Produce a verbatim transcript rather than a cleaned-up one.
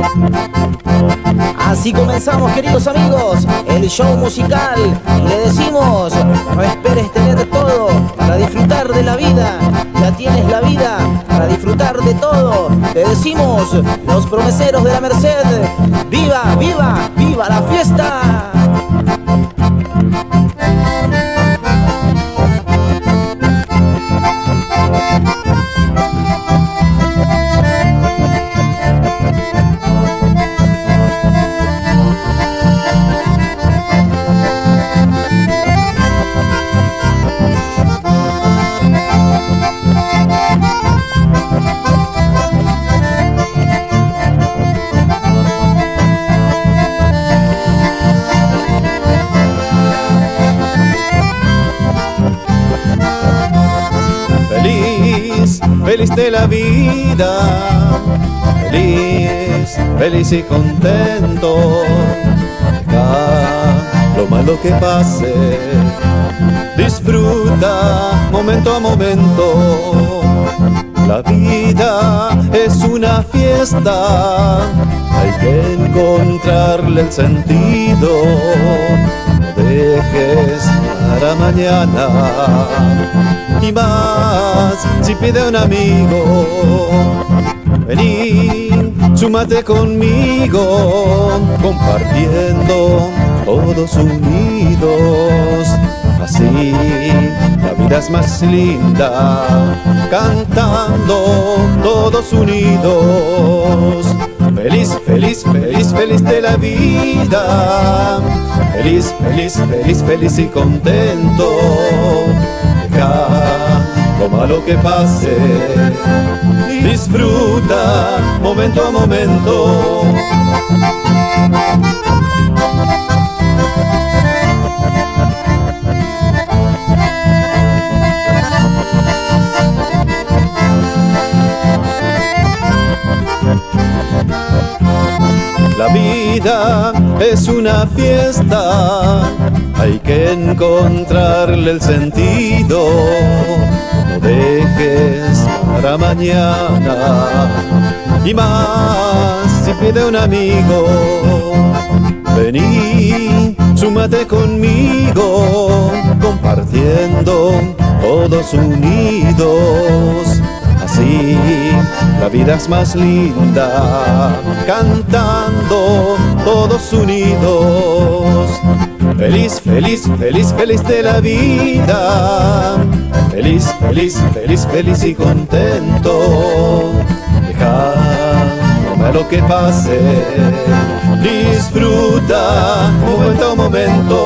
Así comenzamos, queridos amigos, el show musical. Y le decimos, no esperes tener todo para disfrutar de la vida. Ya tienes la vida para disfrutar de todo. Te decimos, los promeseros de la Merced, ¡viva, viva, viva la fiesta! Feliz de la vida, feliz, feliz y contento. Deja lo malo que pase, disfruta momento a momento. La vida es una fiesta, hay que encontrarle el sentido. No dejes para mañana, y más si pide un amigo. Vení, súmate conmigo, compartiendo todos unidos. Así la vida es más linda, cantando todos unidos. Feliz, feliz, feliz, feliz de la vida. Feliz, feliz, feliz, feliz y contento. Deja lo malo que pase, disfruta momento a momento. La vida es una fiesta, hay que encontrarle el sentido. No dejes para mañana, y más si pide un amigo. Vení, súmate conmigo, compartiendo todos unidos. Así la vida es más linda, cantando todos unidos. Feliz, feliz, feliz, feliz de la vida. Feliz, feliz, feliz, feliz y contento. Deja lo malo que pase, disfruta momento a momento.